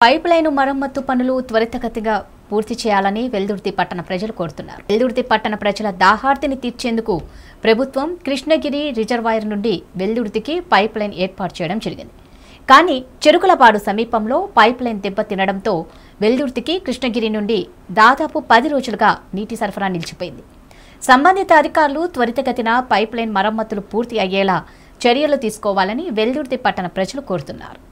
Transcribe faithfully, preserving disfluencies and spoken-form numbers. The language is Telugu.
పైప్ లైన్ మరమ్మతు పనులు త్వరితగతిగా పూర్తి చేయాలని వెల్దుర్తి పట్టణ ప్రజలు కోరుతున్నారు. వెల్దుర్తి పట్టణ ప్రజల దాహార్తిని తీర్చేందుకు ప్రభుత్వం కృష్ణగిరి రిజర్వాయర్ నుండి వెల్దుర్తికి పైప్ లైన్ ఏర్పాటు చేయడం జరిగింది. కానీ చెరుకులపాడు సమీపంలో పైప్ లైన్ దెబ్బతినడంతో వెల్దుర్తికి కృష్ణగిరి నుండి దాదాపు పది రోజులుగా నీటి సరఫరా నిలిచిపోయింది. సంబంధిత అధికారులు త్వరితగతిన పైప్ లైన్ మరమ్మతులు పూర్తి అయ్యేలా చర్యలు తీసుకోవాలని వెల్దుర్తి పట్టణ ప్రజలు కోరుతున్నారు.